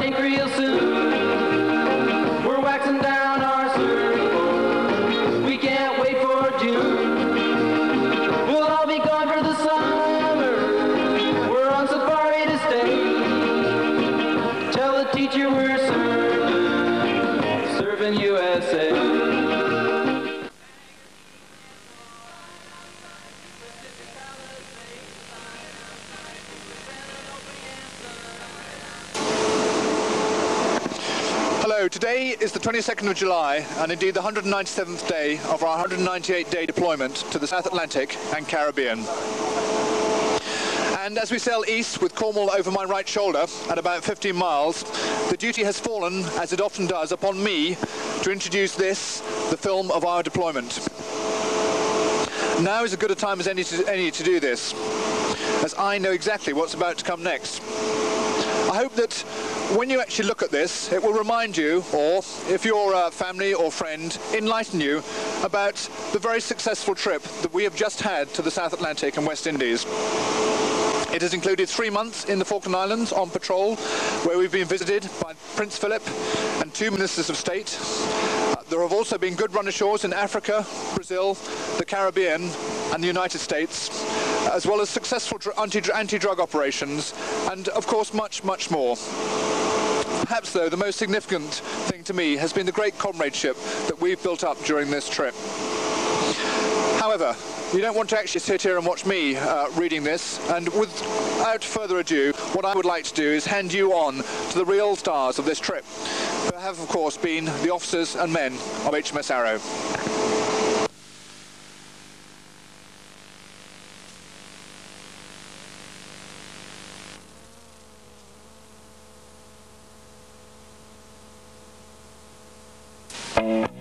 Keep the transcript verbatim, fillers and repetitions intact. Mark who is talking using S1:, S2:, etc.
S1: think real soon we're waxing down our surfboard. We can't wait for June. We'll all be gone for the summer. We're on safari to stay. Tell the teacher we're surfing, surfing U S A.
S2: Hello, today is the twenty-second of July and indeed the one hundred ninety-seventh day of our one hundred ninety-eight day deployment to the South Atlantic and Caribbean. And as we sail east with Cornwall over my right shoulder at about fifteen miles, the duty has fallen, as it often does, upon me to introduce this, the film of our deployment. Now is as good a time as any to, any to do this, as I know exactly what's about to come next. I hope that when you actually look at this, it will remind you, or if you're a family or friend, enlighten you about the very successful trip that we have just had to the South Atlantic and West Indies. It has included three months in the Falkland Islands on patrol, where we've been visited by Prince Philip and two ministers of state. Uh, there have also been good run-ashores in Africa, Brazil, the Caribbean and the United States, as well as successful anti-drug operations, and of course much, much more. Perhaps though, the most significant thing to me has been the great comradeship that we've built up during this trip. However, you don't want to actually sit here and watch me uh, reading this, and without further ado, what I would like to do is hand you on to the real stars of this trip, who have of course been the officers and men of H M S Arrow.
S1: Thank you.